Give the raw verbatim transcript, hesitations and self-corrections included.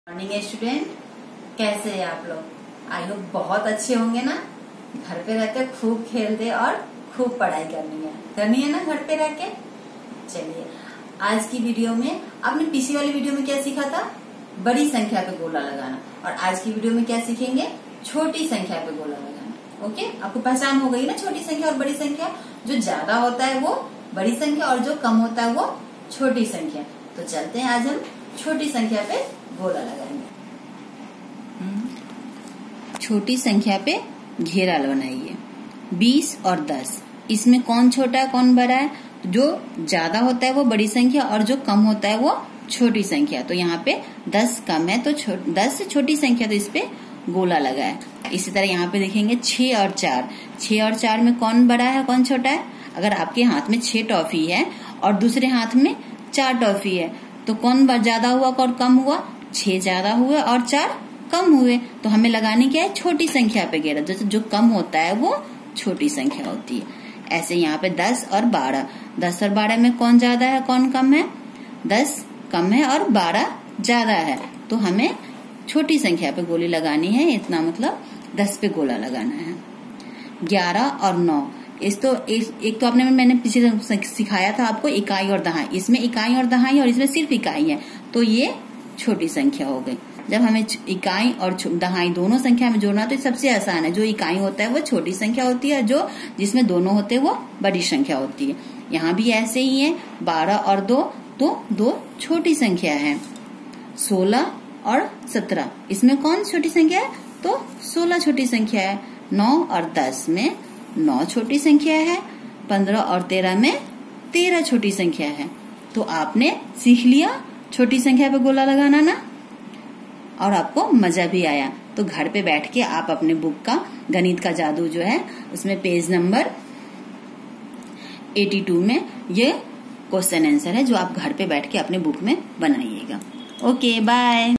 Morning student, कैसे हैं आप लोग? आई होप बहुत अच्छे होंगे ना। घर पे रहते खूब खेलते और खूब पढ़ाई करनी है करनी है ना घर पे रह के। चलिए, आज की वीडियो में आपने पिछली वाली वीडियो में क्या सीखा था? बड़ी संख्या पे गोला लगाना। और आज की वीडियो में क्या सीखेंगे? छोटी संख्या पे गोला लगाना। ओके, आपको पहचान हो गई ना छोटी संख्या और बड़ी संख्या। जो ज्यादा होता है वो बड़ी संख्या और जो कम होता है वो छोटी संख्या। तो चलते हैं, आज हम छोटी संख्या पे गोला लगाएंगे। छोटी संख्या पे घेरा बनाइए। बीस और दस, इसमें कौन छोटा है कौन बड़ा है? जो ज्यादा होता है वो बड़ी संख्या और जो कम होता है वो छोटी संख्या। तो यहाँ पे दस कम है तो दस से छोटी संख्या, तो इस पे गोला लगा है। इसी तरह यहाँ पे देखेंगे छह और चार, छह और चार में कौन बड़ा है कौन छोटा है? अगर आपके हाथ में छह टॉफी है और दूसरे हाथ में चार टॉफी है तो कौन ज्यादा हुआ और कम हुआ? छह ज्यादा हुए और चार कम हुए। तो हमें लगानी क्या है? छोटी संख्या पे घेरा। जैसे जो कम होता है वो छोटी संख्या होती है। ऐसे यहाँ पे दस और बारह, दस और बारह में कौन ज्यादा है कौन कम है? दस कम है और बारह ज्यादा है। तो हमें छोटी संख्या पे गोली लगानी है। इतना मतलब दस पे गोला लगाना है। ग्यारह और नौ, इस तो एक, एक तो आपने मैंने पीछे सिखाया था आपको इकाई और दहाई। इसमें इकाई और दहाई और इसमें सिर्फ इकाई है, तो ये छोटी संख्या हो गई। जब हमें इकाई और दहाई दोनों संख्या में जोड़ना तो सबसे आसान है। जो इकाई होता है वो छोटी संख्या होती है, जो जिसमें दोनों होते हैं वो बड़ी संख्या होती है। यहाँ भी ऐसे ही है। बारह और दो, तो दो छोटी संख्या है। सोलह और सत्रह, इसमें कौन छोटी संख्या है? तो सोलह छोटी संख्या है। नौ और दस में नौ छोटी संख्या है। पंद्रह और तेरह में तेरह छोटी संख्या है। तो आपने सीख लिया छोटी संख्या पे गोला लगाना ना, और आपको मजा भी आया। तो घर पे बैठ के आप अपने बुक का गणित का जादू जो है उसमें पेज नंबर बयासी में ये क्वेश्चन आंसर है जो आप घर पे बैठ के अपने बुक में बनाइएगा। Okay, bye.